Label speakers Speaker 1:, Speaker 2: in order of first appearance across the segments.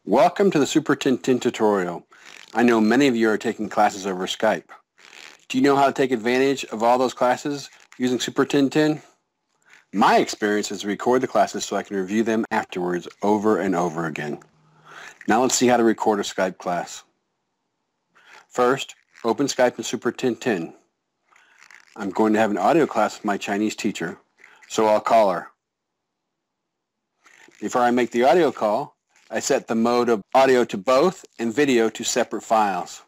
Speaker 1: Welcome to the supertintin tutorial. I know many of you are taking classes over Skype. Do you know how to take advantage of all those classes using supertintin? My experience is to record the classes so I can review them afterwards over and over again. Now let's see how to record a Skype class. First, open Skype in supertintin. I'm going to have an audio class with my Chinese teacher, so I'll call her. Before I make the audio call, I set the mode of audio to both and video to separate files.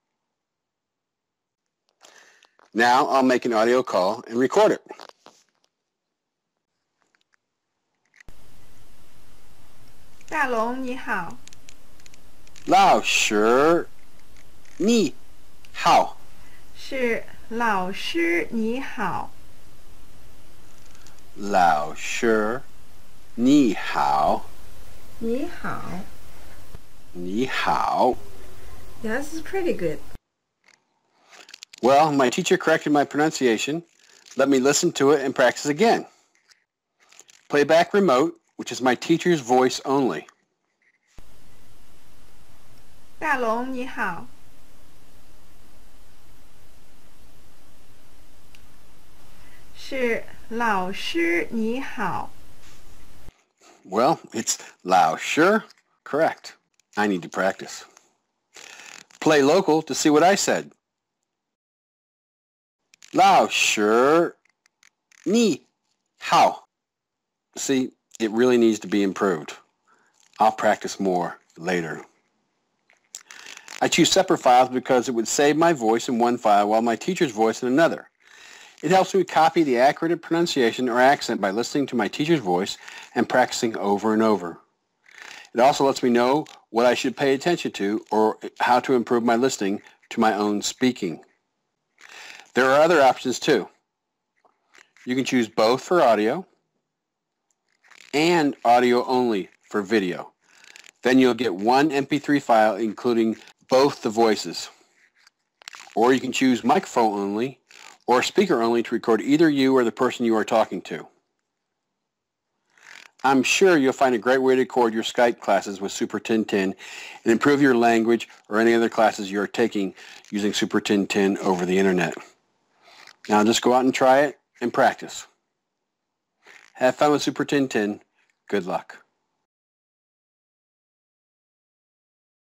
Speaker 1: Now I'll make an audio call and record it.
Speaker 2: 大龙你好，
Speaker 1: 老师你好，
Speaker 2: 是老师你好，
Speaker 1: 老师你好，
Speaker 2: 你好。
Speaker 1: 你好。
Speaker 2: Yeah, this is pretty good.
Speaker 1: Well, my teacher corrected my pronunciation. Let me listen to it and practice again. Playback remote, which is my teacher's voice only.
Speaker 2: 大龙你好，是老师你好。
Speaker 1: Well, it's 老师. Correct. I need to practice. Play local to see what I said. 老师你好. See, it really needs to be improved. I'll practice more later. I choose separate files because it would save my voice in one file while my teacher's voice in another. It helps me copy the accurate pronunciation or accent by listening to my teacher's voice and practicing over and over. It also lets me know what I should pay attention to or how to improve my listening to my own speaking. There are other options too. You can choose both for audio and audio only for video. Then you'll get one MP3 file including both the voices. Or you can choose microphone only or speaker only to record either you or the person you are talking to. I'm sure you'll find a great way to record your Skype classes with supertintin and improve your language or any other classes you are taking using supertintin over the internet. Now just go out and try it and practice. Have fun with supertintin. Good luck.